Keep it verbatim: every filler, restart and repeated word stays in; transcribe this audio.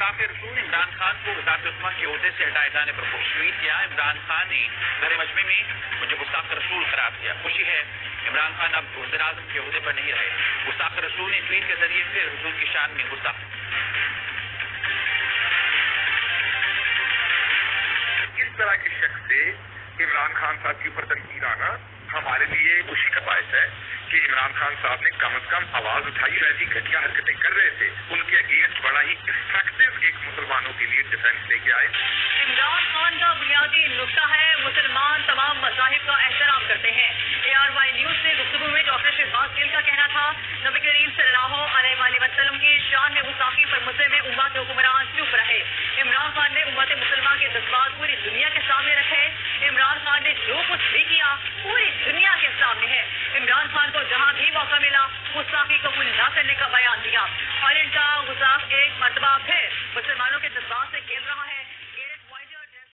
गुस्ताख रसूल ने इमरान खान को वज़ारत उस्मा के ओहदे से हटाए जाने पर खुश ट्वीट किया। इमरान खान ने घर मजमे में मुझे गुस्ताख रसूल करार दिया। खुशी है इमरान खान अब वज़ीर आज़म के ओहदे पर नहीं रहे। गुस्ताख रसूल ने ट्वीट के जरिए फिर रसूल की शान में गुस्ताख इस तरह के शख्स से इमरान खान साहब के ऊपर तनकीद आना हमारे लिए खुशी का बायस है कि इमरान खान साहब ने कम अज कम आवाज उठाई, ऐसी घटिया हरकतें कर रहे थे उनके अगेंस्ट बड़ा ही इफेक्टिव एक मुसलमानों के लिए डिफेंस लेके आए। इमरान खान का बुनियादी नुस्खा है मुसलमान तमाम मज़ाहिब का एहतराम करते हैं। ए आर वाई न्यूज से गुफ्तगू में डॉक्टर शहबाज गिल का कहना था नबी करीम सल्लल्लाहु अलैहि वसल्लम की शान में गुस्ताखी पर मुस्लिम में उम्मत के हुक्मरान चुप रहे। इमरान खान ने उम्मत मुसलमान के जज्बात पूरी दुनिया के सामने रखे। इमरान खान ने जो कुछ भी किया पूरी दुनिया के सामने है। इमरान खान को जहाँ भी मौका मिला गुस्ताखी कबूल न करने का बयान दिया और इनका गुस्ताख एक मरतबा फिर